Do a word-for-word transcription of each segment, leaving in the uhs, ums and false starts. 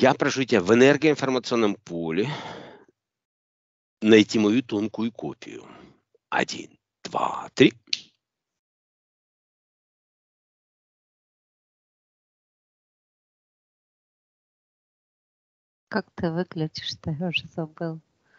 Я прошу тебя в энергоинформационном поле найти мою тонкую копию. Один, два, три. Как ты выглядишь-то? Я уже забыл.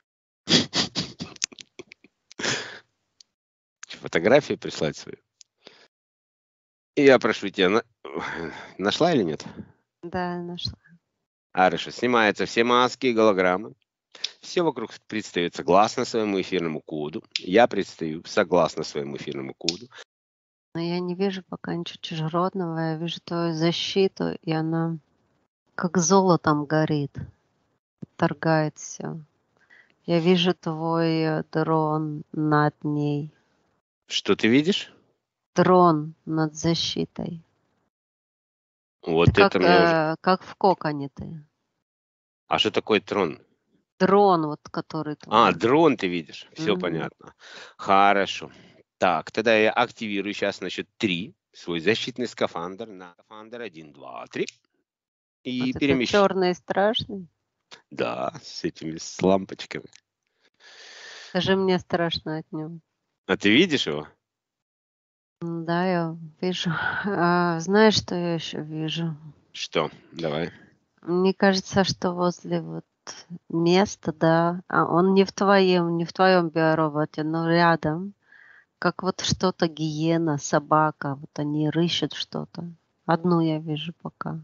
Фотографию прислать свою. И я прошу тебя, на... нашла или нет? Да, нашла. Хорошо, снимаются все маски и голограммы. Все вокруг предстает согласно своему эфирному коду. Я предстаю согласно своему эфирному коду. Но я не вижу пока ничего чужеродного. Я вижу твою защиту, и она как золотом горит. Торгает все. Я вижу твой дрон над ней. Что ты видишь? Дрон над защитой. Вот Ты это как, мне уже... э, как в коконе ты. А что такое трон? Дрон, вот который А, твой. дрон ты видишь. Все Мгм. понятно. Хорошо. Так, тогда я активирую сейчас на счет три свой защитный скафандр на скафандр один, два, три. И Вот это перемещаю. черный и страшный. Да, с этими с лампочками. Скажи, мне страшно от него. А ты видишь его? М, Да, я вижу. А, знаешь, что я еще вижу? Что? Давай. Мне кажется, что возле вот места, да, а он не в твоем, не в твоем биороботе, но рядом, как вот что-то гиена, собака, вот они рыщут что-то. Одну я вижу пока.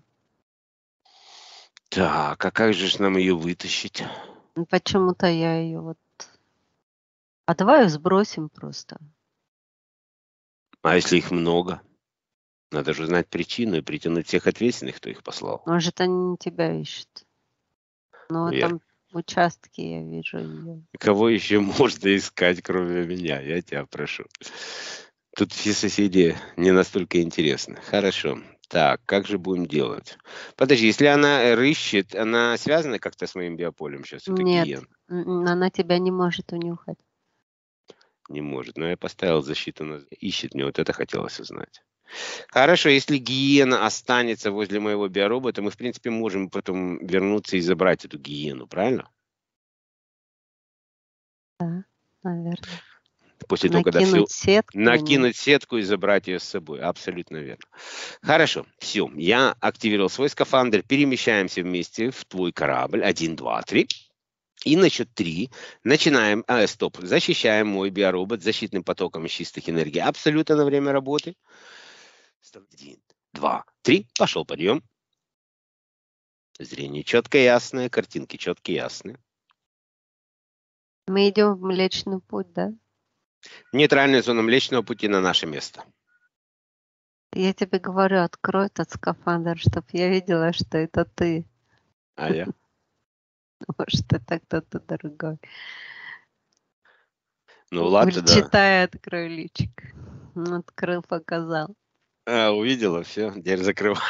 Так, а как же ж нам ее вытащить? Ну, Почему-то я ее вот... А давай ее сбросим просто. А если их много? Надо же знать причину и притянуть всех ответственных, кто их послал. Может, они не тебя ищут. Но в Вер, этом участке я вижу ее. кого еще можно искать, кроме меня? Я тебя прошу. Тут все соседи не настолько интересны. Хорошо. Так, как же будем делать? Подожди, если она рыщет, она связана как-то с моим биополем сейчас? Это Нет, гиен. м, она тебя не может унюхать. Не может. Но я поставил защиту на... Ищет, мне вот это хотелось узнать. Хорошо, если гиена останется возле моего биоробота, мы, в принципе, можем потом вернуться и забрать эту гиену, правильно? Да, наверное. После того, когда все... Накинуть сетку и на... Накинуть сетку и забрать ее с собой. Абсолютно верно. Хорошо, все. Я активировал свой скафандр. Перемещаемся вместе в твой корабль. Один, два, три. И на счет три начинаем... А, стоп. Защищаем мой биоробот защитным потоком из чистых энергий. Абсолютно на время работы. Один, два, три. Пошел подъем. Зрение четкое, ясное. Картинки четкие, ясные. Мы идем в Млечный Путь, да? Нейтральная зона Млечного Пути на наше место. Я тебе говорю, открой этот скафандр, чтобы я видела, что это ты. А я? Может, это кто-то другой. Ну ладно, да. Читай, открой личик. Открыл, показал. А, увидела, все, теперь закрывай.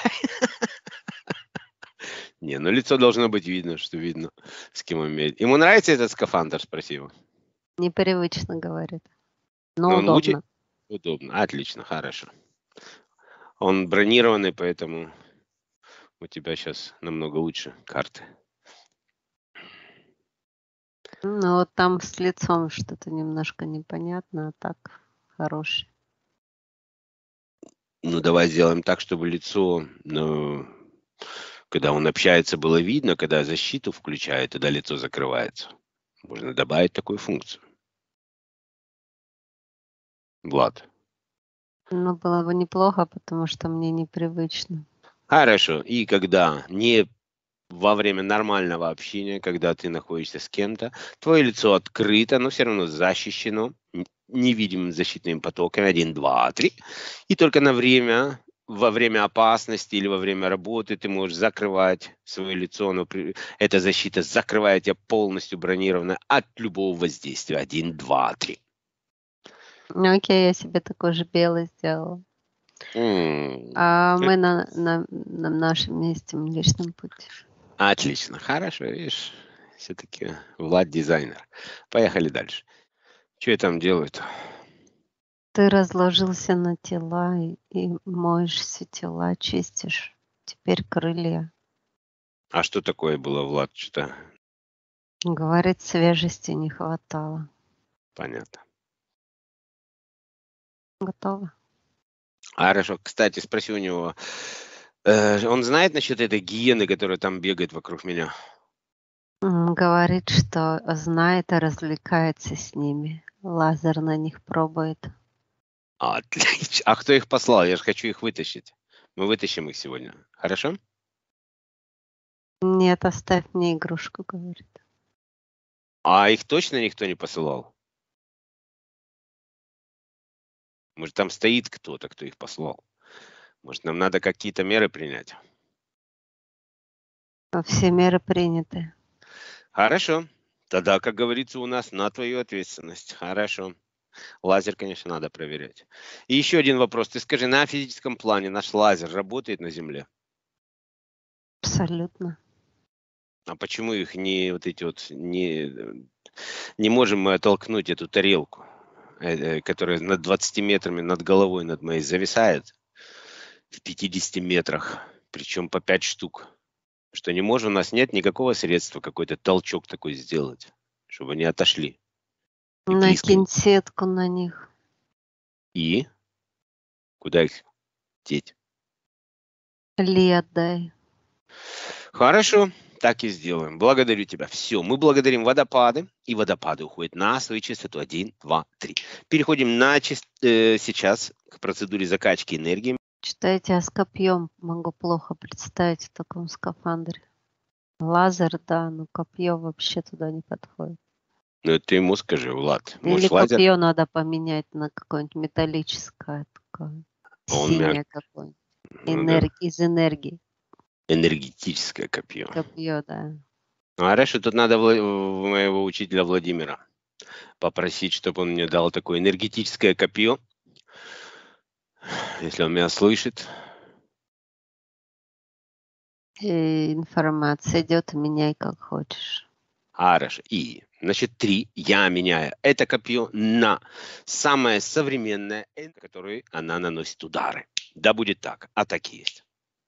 Не, ну лицо должно быть видно, что видно, с кем он имеет. Ему нравится этот скафандр, спроси его. Непривычно, говорит. Но Но он лучше? удобно. Удобно. Отлично, хорошо. Он бронированный, поэтому у тебя сейчас намного лучше карты. Ну, вот там с лицом что-то немножко непонятно, а так хороший. Ну, давай сделаем так, чтобы лицо, ну, когда он общается, было видно, когда защиту включает, тогда лицо закрывается. Можно добавить такую функцию. Влад. Ну, было бы неплохо, потому что мне непривычно. Хорошо. И когда не во время нормального общения, когда ты находишься с кем-то, твое лицо открыто, но все равно защищено н- невидимым защитным потоком. Один, два, три. И только на время, во время опасности или во время работы ты можешь закрывать свое лицо, но при- эта защита закрывает тебя полностью бронированно от любого воздействия. Один, два, три. Ну, окей, я себе такой же белый сделала. М, А э, мы на, на, на нашем месте, в Млечном Пути. Отлично, хорошо, видишь, все-таки Влад дизайнер. Поехали дальше. Что я там делаю-то? Ты разложился на тела и, и моешь все тела, чистишь. Теперь крылья. А что такое было, Влад? Что-то Говорит, свежести не хватало. понятно. Готово. Хорошо. Кстати, спроси у него, э, он знает насчет этой гиены, которая там бегает вокруг меня? М, Говорит, что знает и развлекается с ними. Лазер на них пробует. Отлично. А кто их послал? Я же хочу их вытащить. Мы вытащим их сегодня. Хорошо? Нет, оставь мне игрушку, говорит. А их точно никто не посылал? Может, там стоит кто-то, кто их послал? Может, нам надо какие-то меры принять? Все меры приняты. Хорошо. Тогда, как говорится, у нас на твою ответственность. Хорошо. Лазер, конечно, надо проверять. И еще один вопрос. Ты скажи, на физическом плане наш лазер работает на Земле? Абсолютно. А почему их не вот эти вот не, не можем мы оттолкнуть эту тарелку, э, э, которая над двадцатью метрами над головой над моей зависает в пятидесяти метрах, причем по пять штук? Что не можем, у нас нет никакого средства какой-то толчок такой сделать, чтобы они отошли и близко. Накинь сетку на них. И куда их деть? Ли отдай. Хорошо, так и сделаем. Благодарю тебя. Все, мы благодарим водопады, и водопады уходят на свою частоту. Один, два, три. Переходим на чис- э, сейчас к процедуре закачки энергии. Читайте, а с копьем могу плохо представить в таком скафандре. Лазер, да, но копье вообще туда не подходит. Ну, это ты ему скажи, Влад. Или Может, лазер? копье надо поменять на какое-нибудь металлическое, такое, Он синее мяг- какое-нибудь. Ну да, Энерг... Из энергии. энергетическое копье. Копье, да. Ну, хорошо, тут надо Вла- в моего учителя Владимира попросить, чтобы он мне дал такое энергетическое копье, если он меня слышит. И информация идет, меняй как хочешь. Хорошо. И, значит, три. Я меняю это копье на самое современное, которое она наносит удары. Да будет так. А так и есть.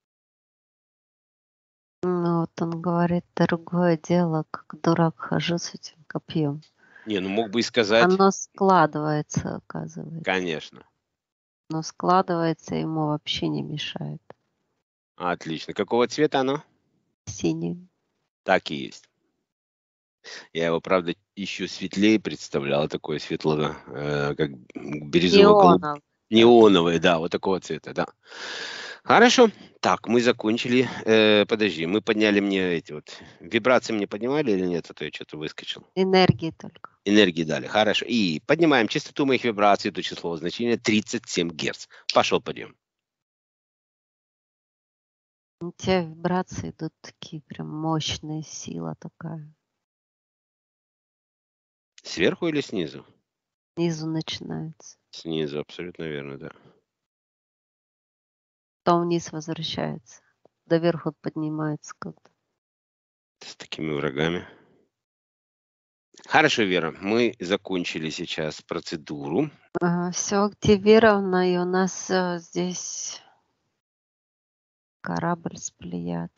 Ну вот он говорит, другое дело, как дурак хожу с этим копьем. Не, ну мог бы и сказать, Оно складывается, оказывается. конечно. Но складывается, ему вообще не мешает. Отлично. Какого цвета оно? Синий. Так и есть. Я его, правда, еще светлее представлял, такое светлое, э, как бирюзово-голубое. Неоновый. Неоновое, да, вот такого цвета, да. Хорошо. Так, мы закончили. Э, подожди, мы подняли мне эти вот вибрации мне поднимали или нет? А то я что-то выскочил. Энергии только. Энергии дали. Хорошо. И поднимаем частоту моих вибраций до числового значения тридцать семь герц. Пошел подъем. У тебя вибрации идут такие прям мощные, сила такая. Сверху или снизу? Снизу начинается. Снизу, абсолютно верно, да. Потом вниз возвращается. Доверху поднимается как-то. С такими врагами. Хорошо, Вера, мы закончили сейчас процедуру. Ага, все активировано, и у нас э, здесь корабль с Плеяд.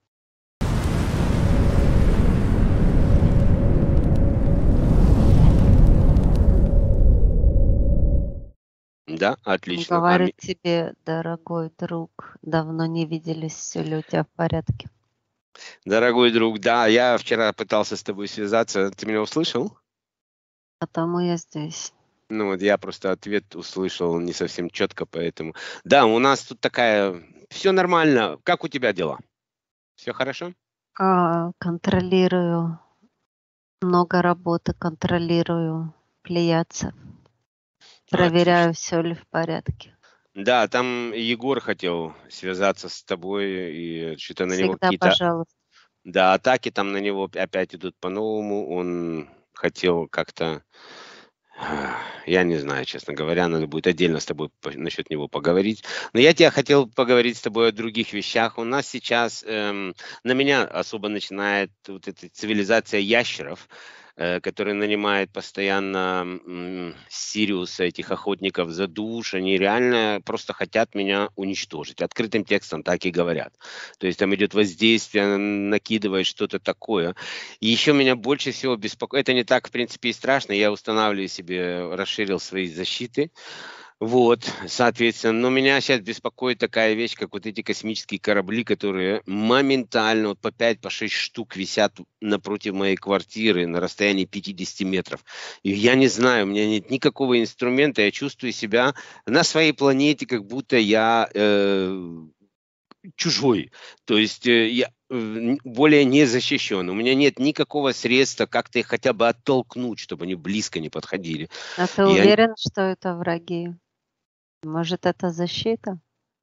Да, отлично. А Говорит ми- тебе, дорогой друг, давно не виделись, все ли у тебя в порядке? Дорогой друг, да, я вчера пытался с тобой связаться. Ты меня услышал? Потому я здесь. Ну вот я просто ответ услышал не совсем четко, поэтому... Да, у нас тут такая... Все нормально. Как у тебя дела? Все хорошо? А, контролирую, много работы, контролирую плеядцев. Проверяю, все ли в порядке. Да, там Егор хотел связаться с тобой, и что-то на него Всегда, какие-то... пожалуйста. Да, атаки там на него опять идут по-новому. Он хотел как-то... Я не знаю, честно говоря, надо будет отдельно с тобой по- насчет него поговорить. Но я тебя хотел поговорить с тобой о других вещах. У нас сейчас эм, на меня особо начинает вот эта цивилизация ящеров э, который нанимает постоянно м, Сириуса, этих охотников за душ, они реально просто хотят меня уничтожить. Открытым текстом так и говорят. То есть там идет воздействие, накидывает что-то такое. И еще меня больше всего беспокоит, это не так, в принципе, и страшно, я устанавливаю себе, расширил свои защиты, вот, соответственно, но меня сейчас беспокоит такая вещь, как вот эти космические корабли, которые моментально, вот по пять, по шесть штук висят напротив моей квартиры на расстоянии пятидесяти метров. И я не знаю, у меня нет никакого инструмента, я чувствую себя на своей планете, как будто я э, чужой. То есть э, я э, н- более не защищен. У меня нет никакого средства как-то их хотя бы оттолкнуть, чтобы они близко не подходили. А ты Я уверен, что это враги? Может, это защита?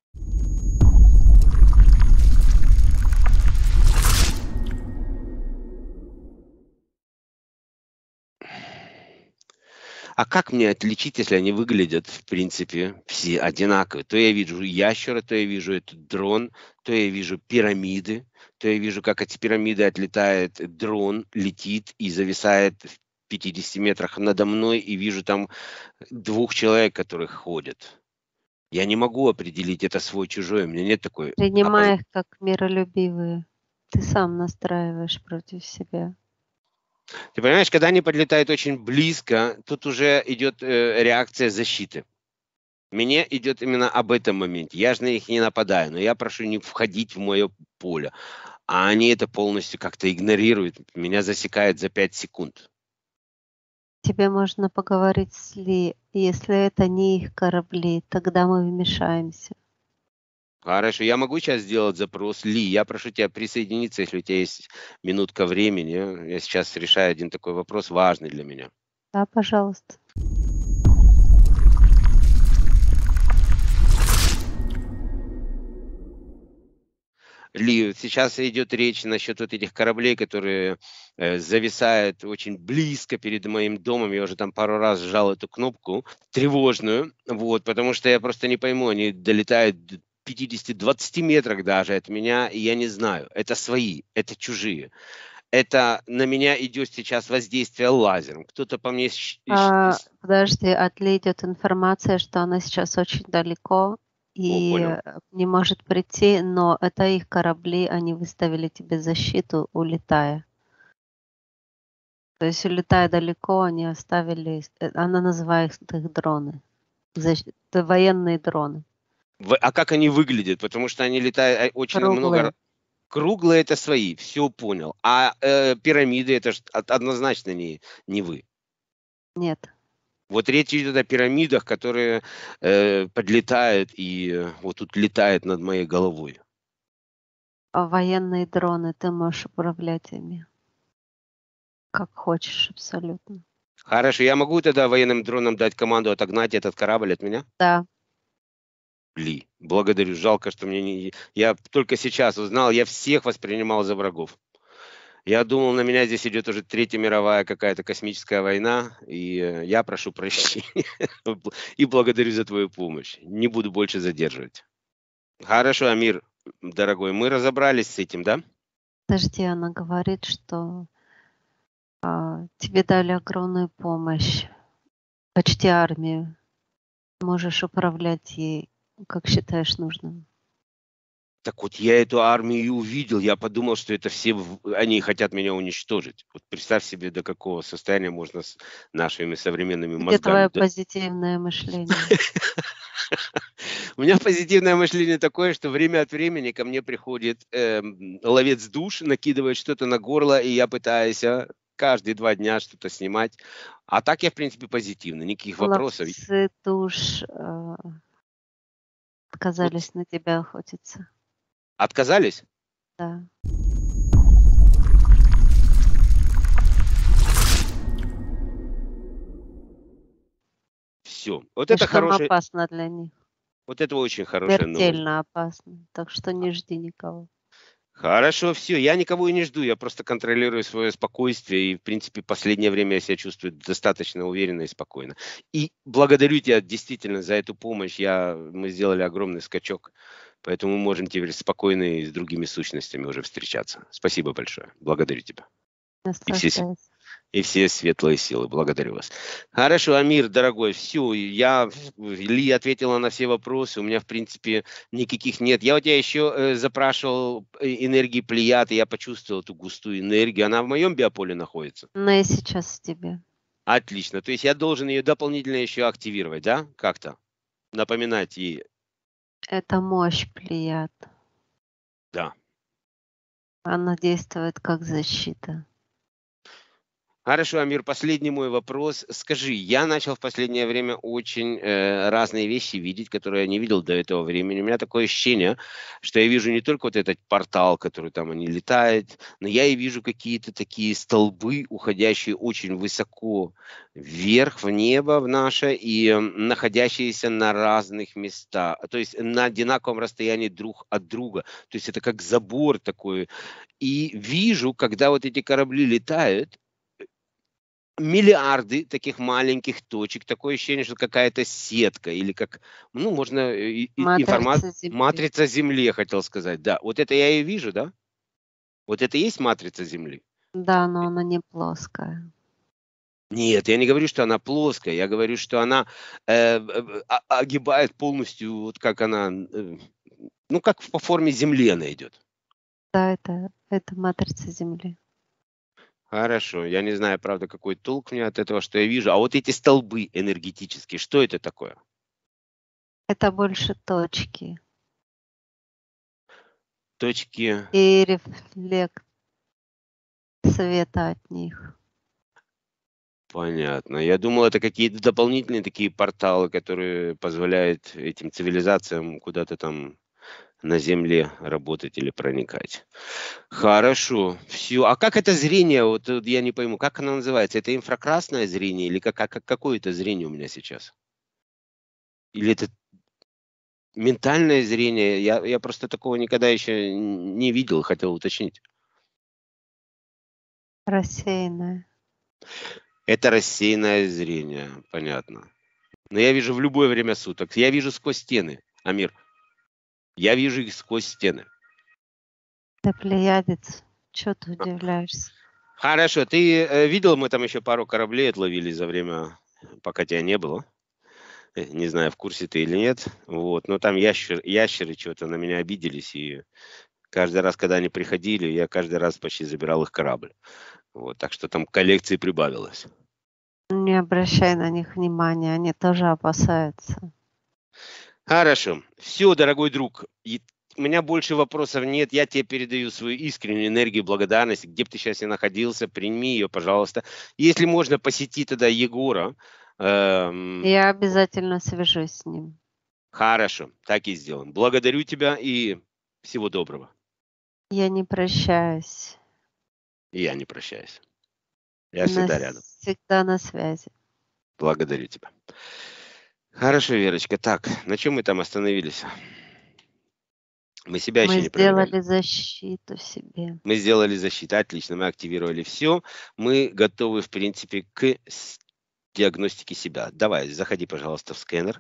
А как мне отличить, если они выглядят, в принципе, все одинаковые? То я вижу ящера, то я вижу этот дрон, то я вижу пирамиды, то я вижу, как эти пирамиды отлетает дрон, летит и зависает в пятидесяти метрах надо мной, и вижу там двух человек, которые ходят. Я не могу определить, это свой-чужой, у меня нет такой опоз- Принимай их как миролюбивые. Ты сам настраиваешь против себя. Ты понимаешь, когда они подлетают очень близко, тут уже идет э, реакция защиты. Мне идет именно об этом моменте. Я же на них не нападаю, но я прошу не входить в мое поле. А они это полностью как-то игнорируют. Меня засекают за пять секунд. Тебе можно поговорить с Ли. Если это не их корабли, тогда мы вмешаемся. Хорошо, я могу сейчас сделать запрос. Ли, я прошу тебя присоединиться, если у тебя есть минутка времени. Я сейчас решаю один такой вопрос, важный для меня. Да, пожалуйста. Ли, сейчас идет речь насчет вот этих кораблей, которые э, зависают очень близко перед моим домом. Я уже там пару раз сжал эту кнопку тревожную, вот, потому что я просто не пойму, они долетают до пятидесяти-двадцати метрах даже от меня, и я не знаю, это свои, это чужие. Это на меня идет сейчас воздействие лазером. Кто-то по мне... щ- щ- А, с- подожди, от Ли идет информация, что она сейчас очень далеко О, и понял. э, не может прийти, но это их корабли, они выставили тебе защиту, улетая. То есть, улетая далеко, они оставили, э, она называет их дроны, защ- это военные дроны, В- А как они выглядят? Потому что они летают э, очень много. круглые. Круглые это свои, все понял. А э, пирамиды это ж од- однозначно не, не вы. Нет, Вот речь идет о пирамидах, которые э, подлетают и э, вот тут летает над моей головой. а военные дроны, ты можешь управлять ими как хочешь абсолютно. Хорошо, я могу тогда военным дронам дать команду отогнать этот корабль от меня? Да, Ли, благодарю. Жалко, что мне не... Я только сейчас узнал, я всех воспринимал за врагов. Я думал, на меня здесь идет уже Третья мировая какая-то космическая война, и э, я прошу прощения и благодарю за твою помощь. Не буду больше задерживать. Хорошо, Амир, дорогой, мы разобрались с этим, да? подожди, она говорит, что а, тебе дали огромную помощь, почти армию. Можешь управлять ей, как считаешь нужным. Так вот, я эту армию и увидел, я подумал, что это все, в- они хотят меня уничтожить. Вот представь себе, до какого состояния можно с нашими современными Где мозгами. твое позитивное мышление? У меня позитивное мышление такое, что время от времени ко мне приходит эм, ловец душ, накидывает что-то на горло, и я пытаюсь а, каждые два дня что-то снимать. А так я, в принципе, позитивный, никаких вопросов. Ловцы душ э, Вот отказались на тебя охотиться. отказались? Да. Все. Вот это Слишком хорошая, опасно для них. вот это очень хорошая новость. Смертельно опасно. Так что не жди никого. Хорошо, все, я никого и не жду, я просто контролирую свое спокойствие, и, в принципе, последнее время я себя чувствую достаточно уверенно и спокойно. И благодарю тебя действительно за эту помощь, я, мы сделали огромный скачок, поэтому мы можем теперь спокойно и с другими сущностями уже встречаться. Спасибо большое, благодарю тебя. И все, се- Наслаждайся. и все светлые силы. Благодарю вас. Хорошо, Амир, дорогой, все, я Ли ответила на все вопросы. У меня, в принципе, никаких нет. Я у тебя еще э, запрашивал э, энергии Плеяд, и я почувствовал эту густую энергию. Она в моем биополе находится? Она и сейчас в тебе. Отлично. То есть я должен ее дополнительно еще активировать, да? Как-то? Напоминать ей. Это мощь Плеяд. Да. Она действует как защита. Хорошо, Амир, последний мой вопрос. Скажи, я начал в последнее время очень э, разные вещи видеть, которые я не видел до этого времени. У меня такое ощущение, что я вижу не только вот этот портал, который там они летают, но я и вижу какие-то такие столбы, уходящие очень высоко вверх, в небо, в наше, и э, находящиеся на разных местах, то есть на одинаковом расстоянии друг от друга. То есть это как забор такой. И вижу, когда вот эти корабли летают, миллиарды таких маленьких точек. Такое ощущение, что какая-то сетка или как, ну, можно э, и- и- информа... Матрица Земли. матрица Земли, я хотел сказать. Да, вот это я и вижу, да? Вот это и есть матрица Земли. Да, но она не плоская. Нет, я не говорю, что она плоская. Я говорю, что она э, э, а- огибает полностью, вот как она, э, ну, как по форме Земли она идет. Да, это, это матрица Земли. Хорошо. Я не знаю, правда, какой толк мне от этого, что я вижу. А вот эти столбы энергетические, что это такое? Это больше точки Точки. и рефлект света от них. Понятно. Я думал, это какие-то дополнительные такие порталы, которые позволяют этим цивилизациям куда-то там на Земле работать или проникать. Хорошо. Все. А как это зрение? Вот, вот я не пойму, как оно называется? Это инфракрасное зрение или как, как, какое это зрение у меня сейчас? Или это ментальное зрение? Я, я просто такого никогда еще не видел, хотел уточнить. Рассеянная. Это рассеянное зрение, понятно. Но я вижу в любое время суток. Я вижу сквозь стены, Амир. Я вижу их сквозь стены. Ты плеядец. Чего ты удивляешься? Хорошо, ты э, видел, мы там еще пару кораблей отловили за время, пока тебя не было. Э, Не знаю, в курсе ты или нет. Вот, но там ящер, ящеры что-то на меня обиделись, и каждый раз, когда они приходили, я каждый раз почти забирал их корабль. Вот, так что там коллекции прибавилось. Не обращай на них внимания, они тоже опасаются. Хорошо. Все, дорогой друг. И у меня больше вопросов нет. Я тебе передаю свою искреннюю энергию благодарности. Где бы ты сейчас ни находился, прими ее, пожалуйста. Если можно, посети тогда Егора. Эм, Я обязательно свяжусь с ним. Хорошо, так и сделаем. Благодарю тебя и всего доброго. Я не прощаюсь. И я не прощаюсь. Я всегда рядом. Всегда на связи. Благодарю тебя. Хорошо, Верочка. Так, на чем мы там остановились? Мы себя еще Мы не проверяли. сделали защиту себе. Мы сделали защиту. Отлично, мы активировали все. Мы готовы, в принципе, к с- диагностике себя. Давай, заходи, пожалуйста, в скэнер.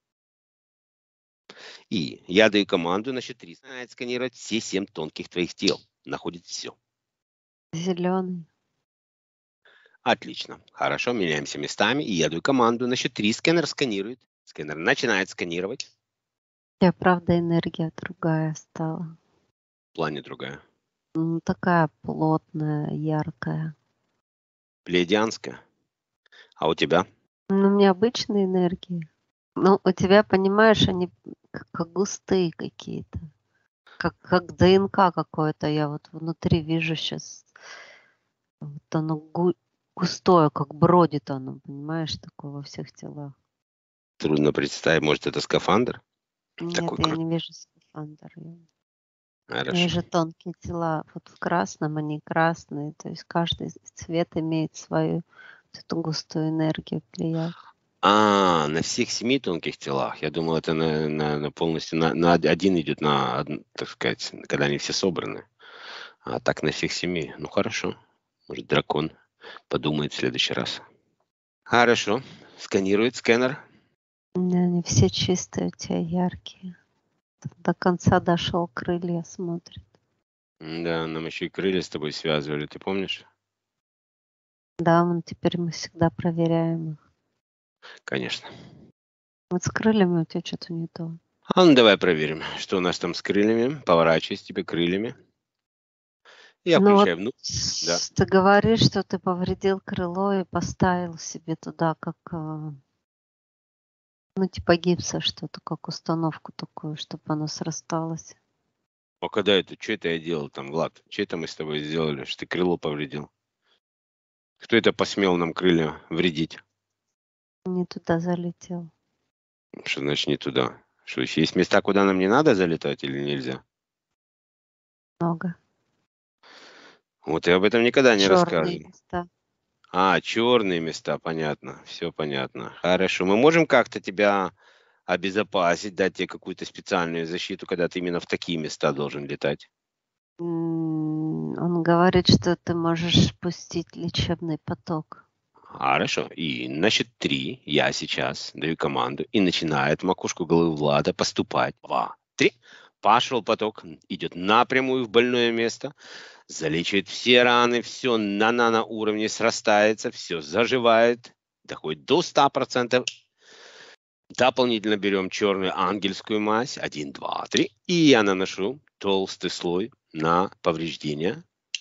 И я даю команду на счет три. Начинает сканировать все семь тонких твоих тел. Находит все. Зеленый. Отлично. Хорошо, меняемся местами. И я даю команду на счет три. Скэнер сканирует. Скэнер начинает сканировать. У тебя, правда, энергия другая стала. В плане другая. Ну, такая плотная, яркая. Плеядианская. А у тебя? Ну, у меня обычные энергии. Ну, у тебя, понимаешь, они к- как густые какие-то. Как, как ДНК какое-то. Я вот внутри вижу сейчас. Вот оно гу- густое, как бродит оно, понимаешь, такое во всех телах. Трудно представить. Может, это скафандр? Нет, Такой я крутой. не вижу скафандр. Я я Хорошо. вижу тонкие тела. Вот в красном они красные. То есть каждый цвет имеет свою вот эту густую энергию плеяд. А, на всех семи тонких телах. Я думал, это на, на- на полностью на, на од- один идет на, од- так сказать, когда они все собраны. А так на всех семи. Ну хорошо. Может, дракон подумает в следующий раз. Хорошо. Сканирует скэнер. Да, они все чистые у тебя, яркие. До конца дошел, крылья смотрит. Да, нам еще и крылья с тобой связывали, ты помнишь? Да, мы теперь мы всегда проверяем их. Конечно. Вот с крыльями у тебя что-то не то. А ну давай проверим, что у нас там с крыльями. Поворачивайся тебе крыльями. Я Ну вот включаю внутрь. Да. с- ты говоришь, что ты повредил крыло и поставил себе туда как, а, ну типа гипса что-то, как установку такую, чтобы оно срасталось. А когда это? Что это я делал там, Влад? Что это мы с тобой сделали, что ты крыло повредил? Кто это посмел нам крылья вредить? Не туда залетел. Что значит не туда? Что еще есть места, куда нам не надо залетать или нельзя? Много. Вот я об этом никогда не Черные рассказывал. места. А, черные места, понятно. Все понятно. Хорошо. Мы можем как-то тебя обезопасить, дать тебе какую-то специальную защиту, когда ты именно в такие места должен летать? М, Он говорит, что ты можешь пустить лечебный поток. Хорошо. И на счет три я сейчас даю команду, и начинает в макушку головы Влада поступать. Два, три. Пошел поток, идет напрямую в больное место, залечивает все раны, все на наноуровне срастается, все заживает, доходит до ста процентов. Дополнительно берем черную ангельскую мазь. Один, два, три. И я наношу толстый слой на повреждения.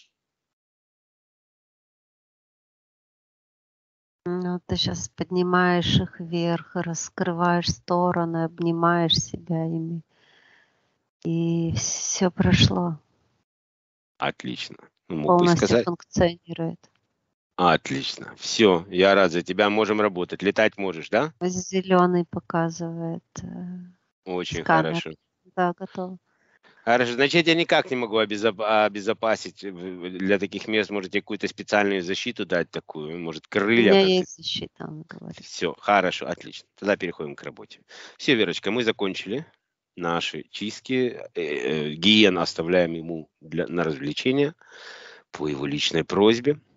Ну, ты сейчас поднимаешь их вверх, раскрываешь стороны, обнимаешь себя ими. И все прошло. Отлично. Ну, мог бы и Полностью сказать. функционирует. Отлично. Все, я рад за тебя. Можем работать. Летать можешь, да? Зеленый показывает э, Очень сканер. хорошо. Да, готов. Хорошо. Значит, я никак не могу обезоп- обезопасить в- для таких мест. Может, тебе какую-то специальную защиту дать такую? Может, У крылья, меня как ты? есть защита, он говорит. Все, хорошо, отлично. Тогда переходим к работе. Все, Верочка, мы закончили наши чистки. Э, э, Гиен оставляем ему для, на развлечение по его личной просьбе.